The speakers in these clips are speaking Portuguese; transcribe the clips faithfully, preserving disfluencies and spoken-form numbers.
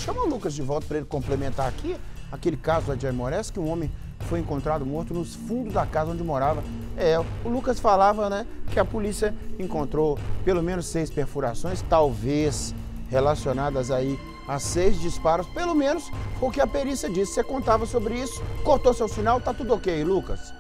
Chama o Lucas de volta para ele complementar aqui aquele caso lá de Aimorés, que um homem foi encontrado morto nos fundos da casa onde morava. É, o Lucas falava, né, que a polícia encontrou pelo menos seis perfurações, talvez relacionadas aí a seis disparos, pelo menos foi o que a perícia disse. Você contava sobre isso, cortou seu sinal, tá tudo ok, Lucas?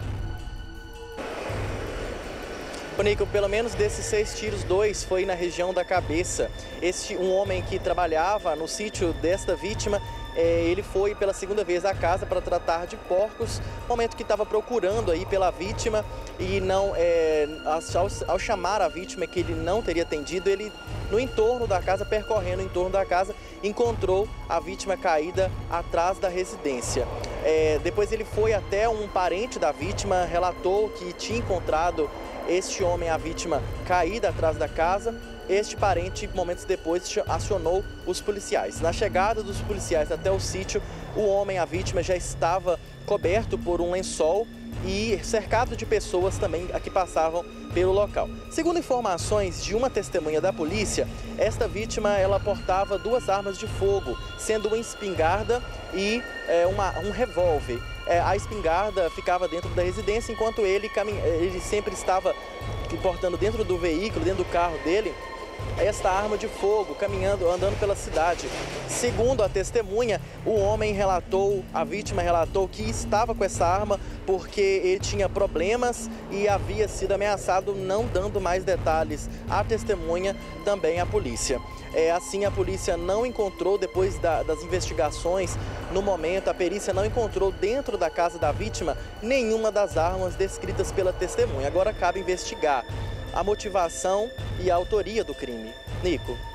Nico, pelo menos desses seis tiros, dois foi na região da cabeça. Este, um homem que trabalhava no sítio desta vítima, é, ele foi pela segunda vez à casa para tratar de porcos, momento que estava procurando aí pela vítima e não, é, ao, ao chamar a vítima que ele não teria atendido, ele no entorno da casa, percorrendo o entorno da casa, encontrou a vítima caída atrás da residência. É, depois ele foi até um parente da vítima, relatou que tinha encontrado este homem, a vítima, caída atrás da casa. Este parente, momentos depois, acionou os policiais. Na chegada dos policiais até o sítio, o homem, a vítima, já estava coberto por um lençol e cercado de pessoas também que passavam pelo local. Segundo informações de uma testemunha da polícia, esta vítima ela portava duas armas de fogo, sendo uma espingarda e é, uma, um revólver. É, a espingarda ficava dentro da residência, enquanto ele, caminha, ele sempre estava portando dentro do veículo, dentro do carro dele, esta arma de fogo, caminhando, andando pela cidade. Segundo a testemunha, o homem relatou, a vítima relatou que estava com essa arma porque ele tinha problemas e havia sido ameaçado, não dando mais detalhes à testemunha, também à polícia. É, assim, a polícia não encontrou, depois da, das investigações, no momento, a perícia não encontrou dentro da casa da vítima nenhuma das armas descritas pela testemunha. Agora cabe investigar a motivação e a autoria do crime. Nico.